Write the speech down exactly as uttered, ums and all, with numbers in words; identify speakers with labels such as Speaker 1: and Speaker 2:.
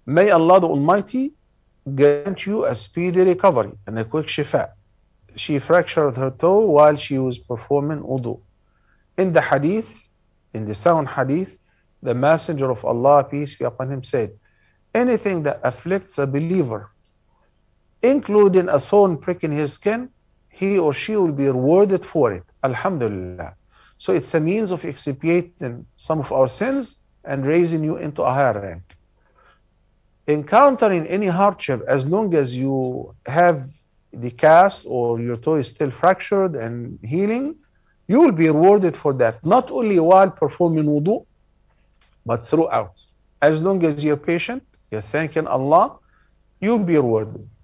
Speaker 1: May Allah the Almighty grant you a speedy recovery and a quick shifa. She fractured her toe while she was performing wudu. In the hadith, in the sound hadith, the Messenger of Allah, peace be upon him, said, anything that afflicts a believer, including a thorn prick in his skin, he or she will be rewarded for it. Alhamdulillah. So it's a means of expiating some of our sins and raising you into a higher rank. Encountering any hardship, as long as you have the cast or your toe is still fractured and healing, you will be rewarded for that, not only while performing wudu, but throughout. As long as you're patient, you're thanking Allah, you'll be rewarded.